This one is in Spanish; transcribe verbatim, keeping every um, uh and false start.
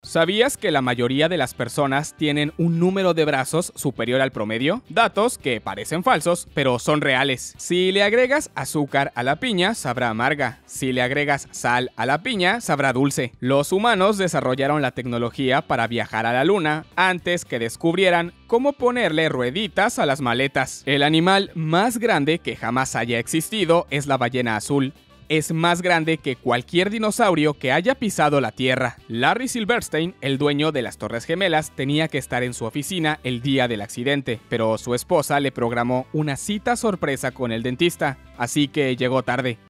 ¿Sabías que la mayoría de las personas tienen un número de brazos superior al promedio? Datos que parecen falsos, pero son reales. Si le agregas azúcar a la piña, sabrá amarga. Si le agregas sal a la piña, sabrá dulce. Los humanos desarrollaron la tecnología para viajar a la luna antes que descubrieran cómo ponerle rueditas a las maletas. El animal más grande que jamás haya existido es la ballena azul. Es más grande que cualquier dinosaurio que haya pisado la Tierra. Larry Silverstein, el dueño de las Torres Gemelas, tenía que estar en su oficina el día del accidente, pero su esposa le programó una cita sorpresa con el dentista, así que llegó tarde.